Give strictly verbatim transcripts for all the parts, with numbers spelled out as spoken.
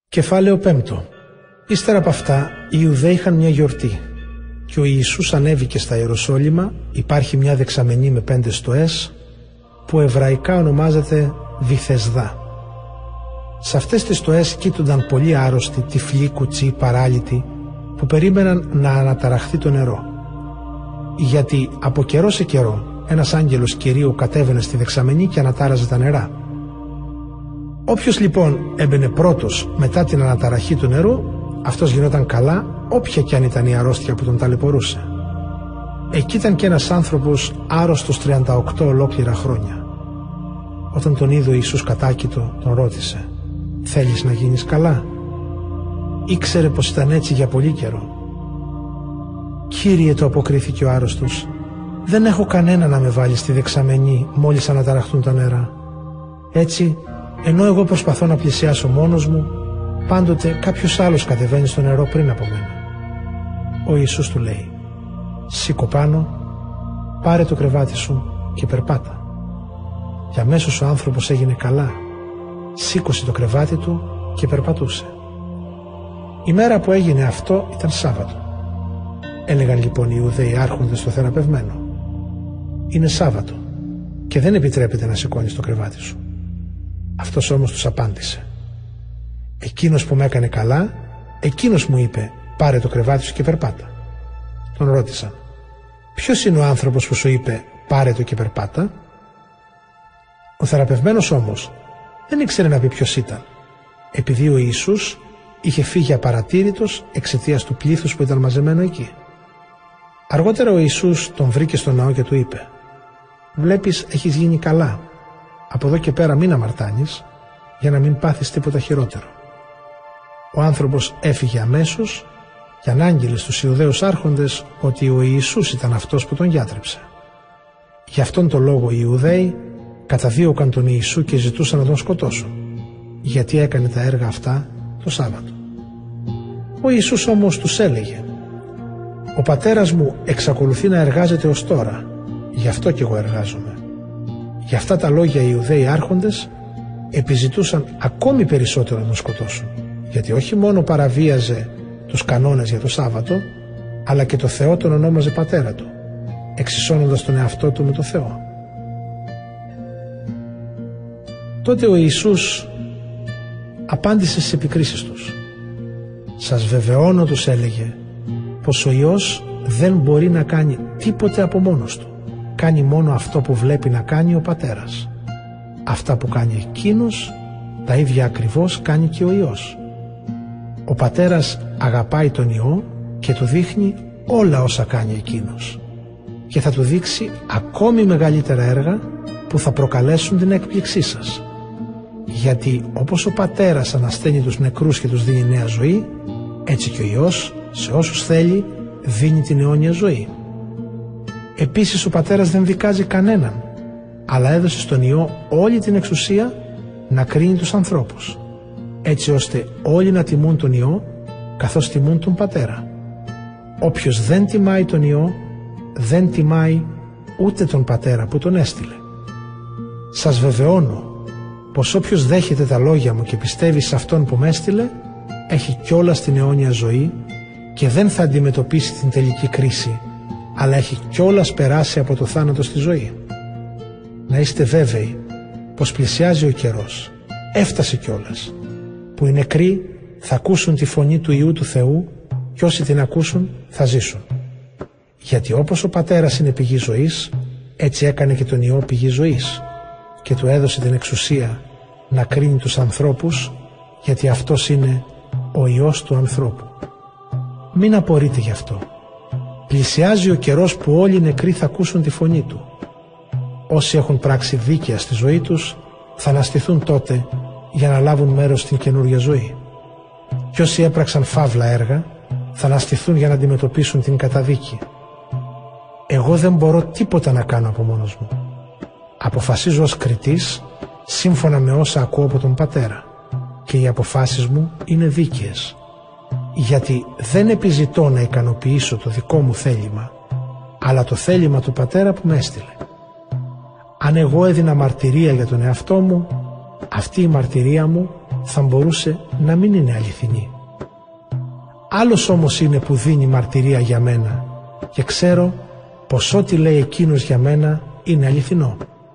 Κεφάλαιο πέμπτο. Ύστερα από αυτά οι Ιουδαίοι είχαν μια γιορτή και ο Ιησούς ανέβηκε στα Ιεροσόλυμα. Υπάρχει μια δεξαμενή με πέντε στοές που εβραϊκά ονομάζεται Βηθεσδά. Σε αυτές τις στοές κοίτουνταν πολλοί άρρωστοι, τυφλοί, κουτσοί, παράλυτοι που περίμεναν να αναταραχθεί το νερό. Γιατί από καιρό σε καιρό ένας άγγελος Κυρίου κατέβαινε στη δεξαμενή και ανατάραζε τα νερά. Όποιος λοιπόν έμπαινε πρώτος μετά την αναταραχή του νερού, αυτός γινόταν καλά, όποια κι αν ήταν η αρρώστια που τον ταλαιπωρούσε. Εκεί ήταν και ένας άνθρωπος άρρωστος τριάντα οκτώ ολόκληρα χρόνια. Όταν τον είδε ο Ιησούς κατάκητο, τον ρώτησε: «Θέλεις να γίνεις καλά?» Ήξερε πως ήταν έτσι για πολύ καιρό. «Κύριε», το αποκρίθηκε ο άρρωστος, «δεν έχω κανένα να με βάλει στη δεξαμενή μόλις αναταραχτούν τα νερά. Έτσι, ενώ εγώ προσπαθώ να πλησιάσω μόνος μου, πάντοτε κάποιος άλλος κατεβαίνει στο νερό πριν από μένα». Ο Ιησούς του λέει: «Σήκω πάνω, πάρε το κρεβάτι σου και περπάτα». Και αμέσως ο άνθρωπος έγινε καλά, σήκωσε το κρεβάτι του και περπατούσε. Η μέρα που έγινε αυτό ήταν Σάββατο. Έλεγαν λοιπόν οι Ιουδαίοι άρχοντες στο θεραπευμένο: «Είναι Σάββατο και δεν επιτρέπεται να σηκώνεις το κρεβάτι σου». Αυτός όμως τους απάντησε: «Εκείνος που με έκανε καλά, εκείνος μου είπε: πάρε το κρεβάτι σου και περπάτα». Τον ρώτησαν: «Ποιος είναι ο άνθρωπος που σου είπε πάρε το και περπάτα?» Ο θεραπευμένος όμως δεν ήξερε να πει ποιος ήταν, επειδή ο Ιησούς είχε φύγει απαρατήρητος εξαιτίας του πλήθους που ήταν μαζεμένο εκεί. Αργότερα ο Ιησούς τον βρήκε στο ναό και του είπε: «Βλέπεις, έχεις γίνει καλά. Από εδώ και πέρα μην αμαρτάνεις, για να μην πάθεις τίποτα χειρότερο». Ο άνθρωπος έφυγε αμέσως και ανάγγειλε στους Ιουδαίους άρχοντες ότι ο Ιησούς ήταν αυτός που τον γιάτρεψε. Γι' αυτόν τον λόγο οι Ιουδαίοι καταδίωκαν τον Ιησού και ζητούσαν να τον σκοτώσουν, γιατί έκανε τα έργα αυτά το Σάββατο. Ο Ιησούς όμως τους έλεγε: «Ο πατέρας μου εξακολουθεί να εργάζεται ως τώρα, γι' αυτό και εγώ εργάζομαι». Γι' αυτά τα λόγια οι Ιουδαίοι άρχοντες επιζητούσαν ακόμη περισσότερο να τον σκοτώσουν, γιατί όχι μόνο παραβίαζε τους κανόνες για το Σάββατο, αλλά και το Θεό τον ονόμαζε πατέρα του, εξισώνοντας τον εαυτό του με το Θεό. Τότε ο Ιησούς απάντησε στις επικρίσεις τους. «Σας βεβαιώνω», τους έλεγε, «πως ο Υιός δεν μπορεί να κάνει τίποτε από μόνος του. Κάνει μόνο αυτό που βλέπει να κάνει ο Πατέρας. Αυτά που κάνει εκείνος, τα ίδια ακριβώς κάνει και ο Υιός. Ο Πατέρας αγαπάει τον Υιό και του δείχνει όλα όσα κάνει εκείνος. Και θα του δείξει ακόμη μεγαλύτερα έργα που θα προκαλέσουν την έκπληξή σας. Γιατί όπως ο Πατέρας ανασταίνει τους νεκρούς και τους δίνει νέα ζωή, έτσι και ο Υιός σε όσους θέλει δίνει την αιώνια ζωή. Επίσης ο Πατέρας δεν δικάζει κανέναν, αλλά έδωσε στον Υιό όλη την εξουσία να κρίνει τους ανθρώπους, έτσι ώστε όλοι να τιμούν τον Υιό καθώς τιμούν τον Πατέρα. Όποιος δεν τιμάει τον Υιό, δεν τιμάει ούτε τον Πατέρα που τον έστειλε. Σας βεβαιώνω πως όποιος δέχεται τα λόγια μου και πιστεύει σε αυτόν που με έστειλε, έχει κιόλας την αιώνια ζωή και δεν θα αντιμετωπίσει την τελική κρίση, αλλά έχει κιόλας περάσει από το θάνατο στη ζωή. Να είστε βέβαιοι πως πλησιάζει ο καιρός, έφτασε κιόλας, που οι νεκροί θα ακούσουν τη φωνή του Υιού του Θεού και όσοι την ακούσουν θα ζήσουν. Γιατί όπως ο Πατέρας είναι πηγή ζωής, έτσι έκανε και τον Υιό πηγή ζωής και του έδωσε την εξουσία να κρίνει τους ανθρώπους, γιατί αυτός είναι ο Υιός του ανθρώπου. Μην απορείτε γι' αυτό. Πλησιάζει ο καιρός που όλοι οι νεκροί θα ακούσουν τη φωνή του. Όσοι έχουν πράξει δίκαια στη ζωή τους θα αναστηθούν τότε για να λάβουν μέρος στην καινούργια ζωή. Και όσοι έπραξαν φαύλα έργα θα αναστηθούν για να αντιμετωπίσουν την καταδίκη. Εγώ δεν μπορώ τίποτα να κάνω από μόνος μου. Αποφασίζω ως κριτής σύμφωνα με όσα ακούω από τον Πατέρα και οι αποφάσεις μου είναι δίκαιες, γιατί δεν επιζητώ να ικανοποιήσω το δικό μου θέλημα, αλλά το θέλημα του Πατέρα που με έστειλε. Αν εγώ έδινα μαρτυρία για τον εαυτό μου, αυτή η μαρτυρία μου θα μπορούσε να μην είναι αληθινή. Άλλος όμως είναι που δίνει μαρτυρία για μένα και ξέρω πως ό,τι λέει εκείνος για μένα είναι αληθινό.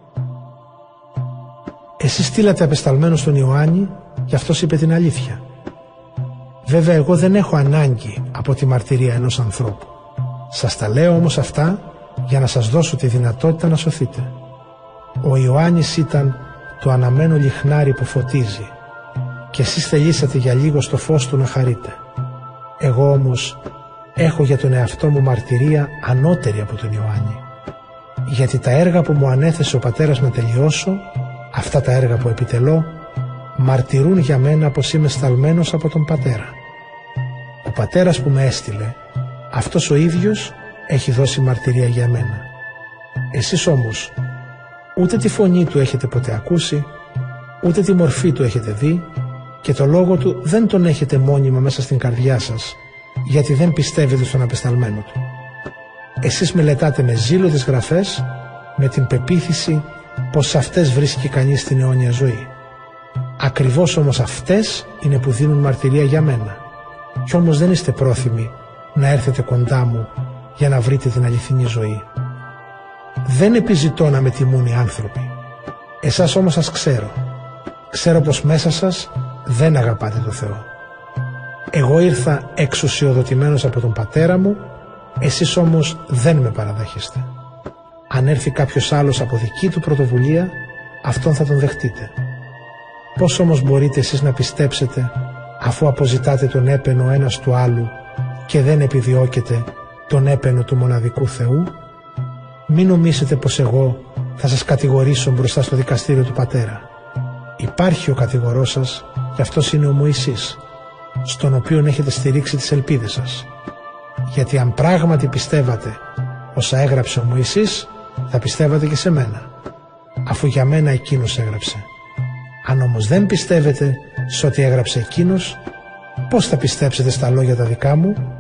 Εσείς στείλατε απεσταλμένο στον Ιωάννη και αυτός είπε την αλήθεια. Βέβαια εγώ δεν έχω ανάγκη από τη μαρτυρία ενός ανθρώπου. Σας τα λέω όμως αυτά για να σας δώσω τη δυνατότητα να σωθείτε. Ο Ιωάννης ήταν το αναμένο λιχνάρι που φωτίζει και εσείς θελήσατε για λίγο στο φως του να χαρείτε. Εγώ όμως έχω για τον εαυτό μου μαρτυρία ανώτερη από τον Ιωάννη, γιατί τα έργα που μου ανέθεσε ο πατέρας να τελειώσω, αυτά τα έργα που επιτελώ, μαρτυρούν για μένα πως είμαι σταλμένος από τον πατέρα. Ο πατέρας που με έστειλε, αυτός ο ίδιος έχει δώσει μαρτυρία για μένα. Εσείς όμως ούτε τη φωνή του έχετε ποτέ ακούσει, ούτε τη μορφή του έχετε δει και το λόγο του δεν τον έχετε μόνιμα μέσα στην καρδιά σας, γιατί δεν πιστεύετε στον απεσταλμένο του. Εσείς μελετάτε με ζήλο τις γραφές, με την πεποίθηση πως σε αυτές βρίσκει κανείς την αιώνια ζωή. Ακριβώς όμως αυτές είναι που δίνουν μαρτυρία για μένα, κι όμως δεν είστε πρόθυμοι να έρθετε κοντά μου για να βρείτε την αληθινή ζωή. Δεν επιζητώ να με τιμούν οι άνθρωποι. Εσάς όμως σας ξέρω. Ξέρω πως μέσα σας δεν αγαπάτε το Θεό. Εγώ ήρθα εξουσιοδοτημένος από τον πατέρα μου, εσείς όμως δεν με παραδέχεστε. Αν έρθει κάποιος άλλος από δική του πρωτοβουλία, αυτόν θα τον δεχτείτε. Πώς όμως μπορείτε εσείς να πιστέψετε αφού αποζητάτε τον έπαινο ένας του άλλου και δεν επιδιώκετε τον έπαινο του μοναδικού Θεού? Μην νομίσετε πως εγώ θα σας κατηγορήσω μπροστά στο δικαστήριο του πατέρα. Υπάρχει ο κατηγορός σας και αυτός είναι ο Μωυσής, στον οποίον έχετε στηρίξει τις ελπίδες σας. Γιατί αν πράγματι πιστεύατε όσα έγραψε ο Μωυσής, θα πιστεύατε και σε μένα, αφού για μένα εκείνος έγραψε. Αν όμως δεν πιστεύετε σε ό,τι έγραψε εκείνος, πώς θα πιστέψετε στα λόγια τα δικά μου?